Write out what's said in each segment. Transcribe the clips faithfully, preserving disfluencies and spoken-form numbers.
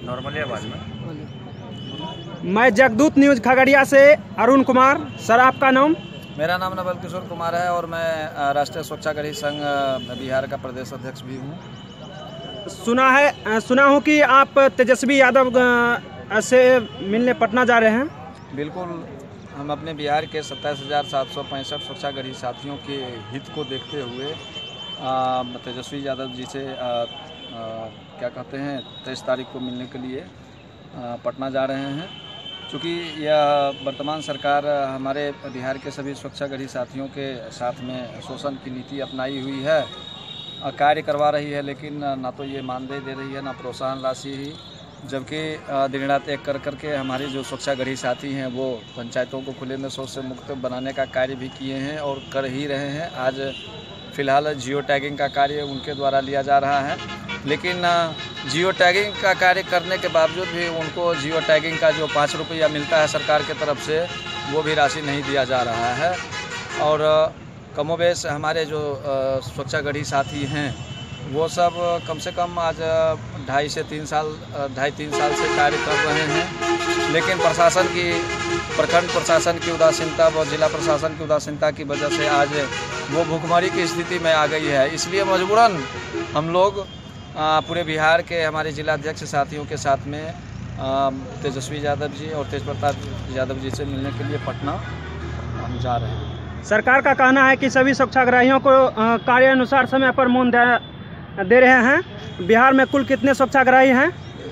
Normally आवाज में। मैं जगदूत न्यूज खगड़िया से अरुण कुमार। सर आपका नाम? मेरा नाम नवल किशोर कुमार है और मैं राष्ट्रीय स्वच्छाग्रही संघ बिहार का प्रदेश अध्यक्ष भी हूँ। सुना है सुना हूँ कि आप तेजस्वी यादव से मिलने पटना जा रहे हैं। बिल्कुल, हम अपने बिहार के सत्ताईस हज़ार सात सौ पैंसठ स्वच्छाग्रही साथियों के हित को देखते हुए तेजस्वी यादव जी से आ, आ, क्या कहते हैं तेईस तारीख को मिलने के लिए आ, पटना जा रहे हैं। चूँकि यह वर्तमान सरकार हमारे बिहार के सभी स्वच्छाग्रही साथियों के साथ में शोषण की नीति अपनाई हुई है, कार्य करवा रही है, लेकिन ना तो ये मानदेय दे रही है ना प्रोत्साहन राशि ही। जबकि दिन रात एक कर करके हमारे जो स्वच्छाग्रही साथी हैं वो पंचायतों को खुले में शौच से मुक्त बनाने का कार्य भी किए हैं और कर ही रहे हैं। आज फ़िलहाल जियो टैगिंग का कार्य उनके द्वारा लिया जा रहा है, लेकिन जियो टैगिंग का कार्य करने के बावजूद भी उनको जियो टैगिंग का जो पाँच रुपया मिलता है सरकार की तरफ से वो भी राशि नहीं दिया जा रहा है। और कमोबेश हमारे जो स्वच्छाग्रही साथी हैं वो सब कम से कम आज ढाई से तीन साल ढाई तीन साल से कार्य कर रहे हैं, लेकिन प्रशासन की प्रखंड प्रशासन की उदासीनता व जिला प्रशासन की उदासीनता की वजह से आज वो भूखमरी की स्थिति में आ गई है। इसलिए मजबूरन हम लोग पूरे बिहार के हमारे जिला अध्यक्ष साथियों के साथ में तेजस्वी यादव जी और तेज प्रताप यादव जी से मिलने के लिए पटना हम जा रहे हैं। सरकार का कहना है कि सभी स्वच्छाग्रहियों को कार्य अनुसार समय पर मूल्य दे रहे हैं। बिहार में कुल कितने स्वच्छाग्रही हैं?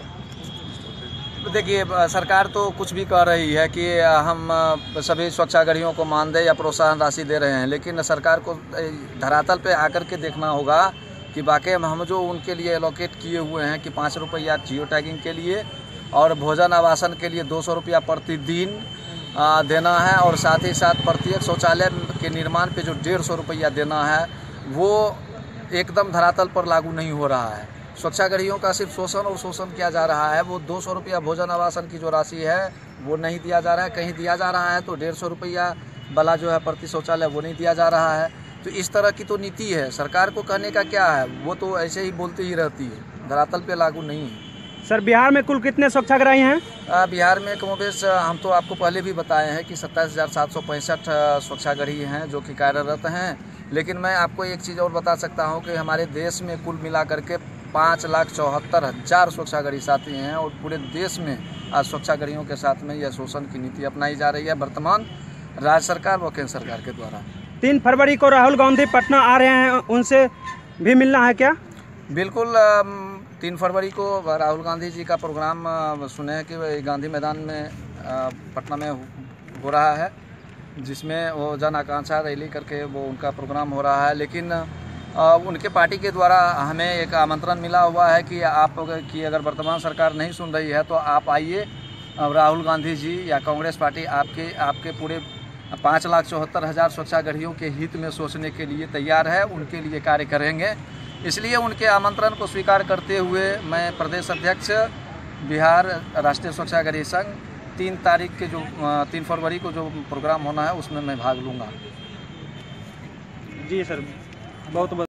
देखिए, सरकार तो कुछ भी कह रही है कि हम सभी स्वच्छाग्रहियों को मानदेय या प्रोत्साहन राशि दे रहे हैं, लेकिन सरकार को धरातल पे आकर के देखना होगा कि वाकई हम जो उनके लिए एलोकेट किए हुए हैं कि पाँच रुपया जियो टैगिंग के लिए और भोजन आवासन के लिए दो सौ रुपया प्रतिदिन देना है और साथ ही साथ प्रत्येक शौचालय के निर्माण पे जो डेढ़ सौ रुपया देना है वो एकदम धरातल पर लागू नहीं हो रहा है। स्वच्छाग्रहियों का सिर्फ शोषण और शोषण किया जा रहा है। वो दो सौ रुपया भोजन आवासन की जो राशि है वो नहीं दिया जा रहा है, कहीं दिया जा रहा है तो डेढ़ सौ रुपया वाला जो है प्रति शौचालय वो नहीं दिया जा रहा है। तो इस तरह की तो नीति है। सरकार को कहने का क्या है, वो तो ऐसे ही बोलती ही रहती है, धरातल पे लागू नहीं है। सर बिहार में कुल कितने स्वच्छाग्रही हैं? बिहार में कमोबेश हम तो आपको पहले भी बताए हैं कि सत्ताईस हज़ार सात सौ पैंसठ स्वच्छाग्रही हैं जो कि कार्यरत हैं, लेकिन मैं आपको एक चीज़ और बता सकता हूं कि हमारे देश में कुल मिला करके पाँच लाख चौहत्तर हज़ार स्वच्छाग्रही साथी हैं और पूरे देश में आज स्वच्छाग्रहियों के साथ में यह शोषण की नीति अपनाई जा रही है वर्तमान राज्य सरकार व केंद्र सरकार के द्वारा। तीन फरवरी को राहुल गांधी पटना आ रहे हैं, उनसे भी मिलना है क्या? बिल्कुल, तीन फरवरी को राहुल गांधी जी का प्रोग्राम सुने हैं कि गांधी मैदान में पटना में हो रहा है, जिसमें वो जन आकांक्षा रैली करके वो उनका प्रोग्राम हो रहा है। लेकिन उनके पार्टी के द्वारा हमें एक आमंत्रण मिला हुआ है कि आप की अगर वर्तमान सरकार नहीं सुन रही है तो आप आइए, राहुल गांधी जी या कांग्रेस पार्टी आपके आपके पूरे पाँच लाख चौहत्तर हज़ार स्वच्छाग्रहियों के हित में सोचने के लिए तैयार है, उनके लिए कार्य करेंगे। इसलिए उनके आमंत्रण को स्वीकार करते हुए मैं प्रदेश अध्यक्ष बिहार राष्ट्रीय स्वच्छाग्रही संघ तीन तारीख के जो तीन फरवरी को जो प्रोग्राम होना है उसमें मैं भाग लूँगा। जी सर, बहुत बहुत